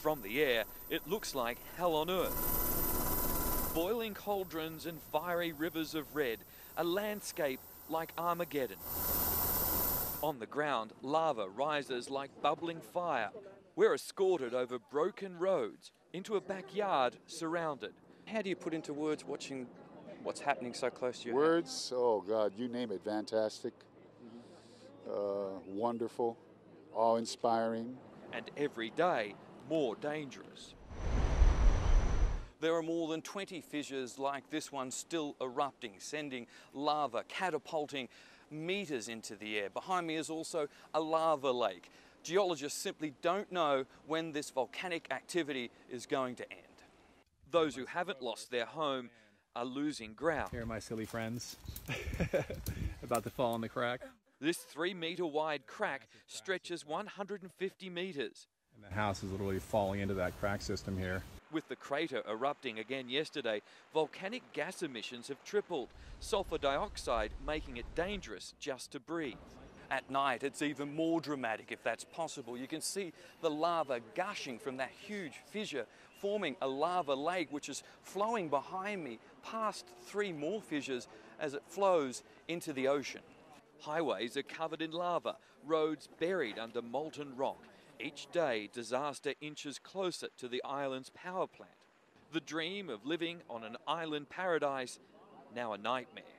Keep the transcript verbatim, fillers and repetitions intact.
From the air, it looks like hell on earth. Boiling cauldrons and fiery rivers of red, a landscape like Armageddon. On the ground, lava rises like bubbling fire. We're escorted over broken roads into a backyard surrounded. How do you put into words watching what's happening so close to you? Words? Oh God, you name it. Fantastic, uh, wonderful, awe-inspiring. And every day, more dangerous. There are more than twenty fissures like this one still erupting, sending lava catapulting meters into the air. Behind me is also a lava lake. Geologists simply don't know when this volcanic activity is going to end. Those who haven't lost their home are losing ground. Here are my silly friends about to fall in the crack. This three metre wide crack stretches one hundred fifty metres. And the house is literally falling into that crack system here. With the crater erupting again yesterday, volcanic gas emissions have tripled, sulfur dioxide making it dangerous just to breathe. At night, it's even more dramatic if that's possible. You can see the lava gushing from that huge fissure, forming a lava lake which is flowing behind me past three more fissures as it flows into the ocean. Highways are covered in lava, roads buried under molten rock. Each day, disaster inches closer to the island's power plant. The dream of living on an island paradise, now a nightmare.